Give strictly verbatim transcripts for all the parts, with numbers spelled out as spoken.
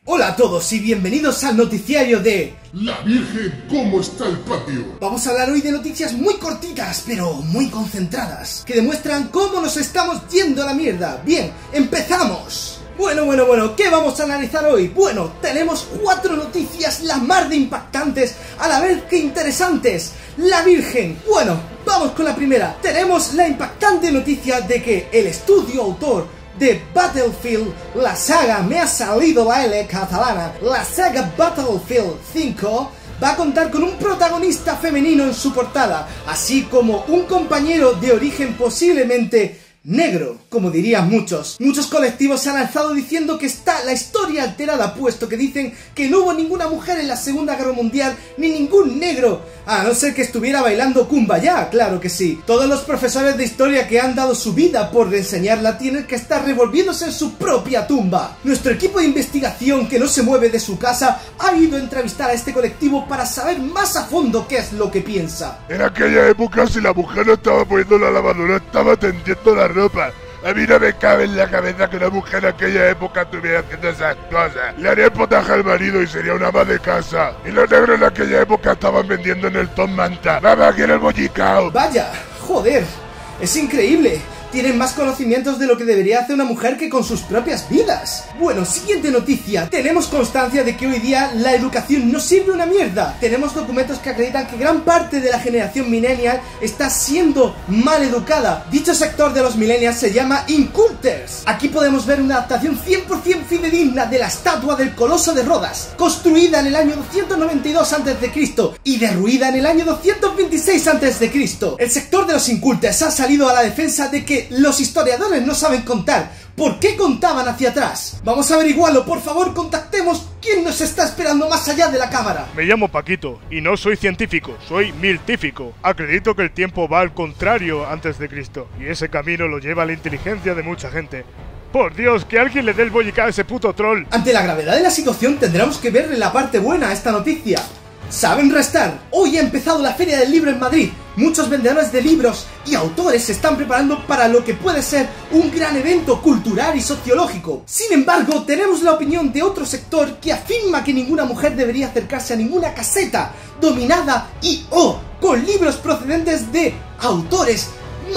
Hola a todos y bienvenidos al noticiario de La Virgen, ¿cómo está el patio? Vamos a hablar hoy de noticias muy cortitas, pero muy concentradas, que demuestran cómo nos estamos yendo a la mierda. Bien, empezamos. Bueno, bueno, bueno, ¿qué vamos a analizar hoy? Bueno, tenemos cuatro noticias la mar de impactantes, a la vez que interesantes. La Virgen. Bueno, vamos con la primera. Tenemos la impactante noticia de que el estudio autor de Battlefield, la saga me ha salido la L catalana, la saga Battlefield cinco, va a contar con un protagonista femenino en su portada, así como un compañero de origen posiblemente negro, como dirían muchos. Muchos colectivos se han alzado diciendo que está la historia alterada, puesto que dicen que no hubo ninguna mujer en la Segunda Guerra Mundial, ni ningún negro, a no ser que estuviera bailando Kumbaya, claro que sí. Todos los profesores de historia que han dado su vida por enseñarla tienen que estar revolviéndose en su propia tumba. Nuestro equipo de investigación, que no se mueve de su casa, ha ido a entrevistar a este colectivo para saber más a fondo qué es lo que piensa. En aquella época, si la mujer no estaba poniendo la lavadora, estaba tendiendo la ropa. A mí no me cabe en la cabeza que una mujer en aquella época estuviera haciendo esas cosas. Le haría el potaje al marido y sería una ama de casa. Y los negros en aquella época estaban vendiendo en el Tom Manta. ¡Mamá, quiero el bollicao! Vaya, joder, es increíble. Tienen más conocimientos de lo que debería hacer una mujer que con sus propias vidas. Bueno, siguiente noticia. Tenemos constancia de que hoy día la educación no sirve una mierda. Tenemos documentos que acreditan que gran parte de la generación millennial está siendo mal educada. Dicho sector de los millennials se llama inculters. Aquí podemos ver una adaptación cien por cien fidedigna de la estatua del Coloso de Rodas, construida en el año doscientos noventa y dos antes de Cristo y derruida en el año doscientos veintiséis antes de Cristo. El sector de los inculters ha salido a la defensa de que los historiadores no saben contar. ¿Por qué contaban hacia atrás? Vamos a averiguarlo, por favor, contactemos. ¿Quién nos está esperando más allá de la cámara? Me llamo Paquito, y no soy científico, soy miltífico. Acredito que el tiempo va al contrario antes de Cristo, y ese camino lo lleva la inteligencia de mucha gente. Por Dios, que alguien le dé el bollicao a ese puto troll. Ante la gravedad de la situación tendremos que verle la parte buena a esta noticia. ¿Saben restar? Hoy ha empezado la Feria del Libro en Madrid. Muchos vendedores de libros y autores se están preparando para lo que puede ser un gran evento cultural y sociológico. Sin embargo, tenemos la opinión de otro sector que afirma que ninguna mujer debería acercarse a ninguna caseta dominada y o con libros procedentes de autores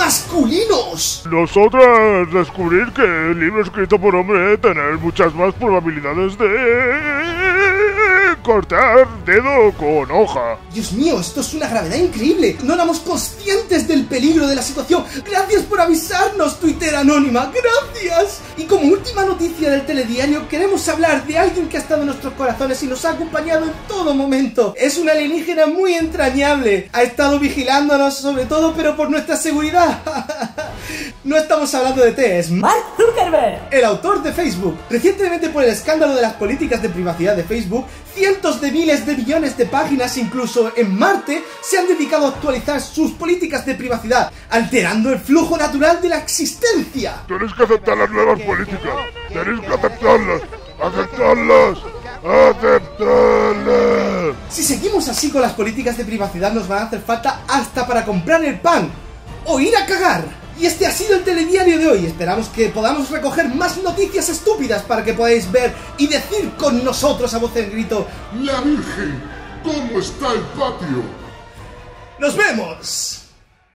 masculinos. Nosotras descubrir que el libro escrito por hombre tener muchas más probabilidades de cortar dedo con hoja. Dios mío, esto es una gravedad increíble. No éramos conscientes del peligro de la situación. Gracias por avisarnos, Twitter anónima. Gracias. Y como última noticia del telediario, queremos hablar de alguien que ha estado en nuestros corazones y nos ha acompañado en todo momento. Es un alienígena muy entrañable. Ha estado vigilándonos sobre todo, pero por nuestra seguridad. No estamos hablando de T, es Mark Zuckerberg, el autor de Facebook. Recientemente, por el escándalo de las políticas de privacidad de Facebook, cientos de miles de millones de páginas, incluso en Marte, se han dedicado a actualizar sus políticas de privacidad, alterando el flujo natural de la existencia. Tenéis que aceptar las nuevas políticas. Tenéis que aceptarlas. Aceptarlas. Aceptarlas. Si seguimos así con las políticas de privacidad, nos van a hacer falta hasta para comprar el pan o ir a cagar. Y este ha sido el telediario de hoy. Esperamos que podamos recoger más noticias estúpidas para que podáis ver y decir con nosotros a voz en grito: La Virgen, ¿cómo está el patio? ¡Nos vemos!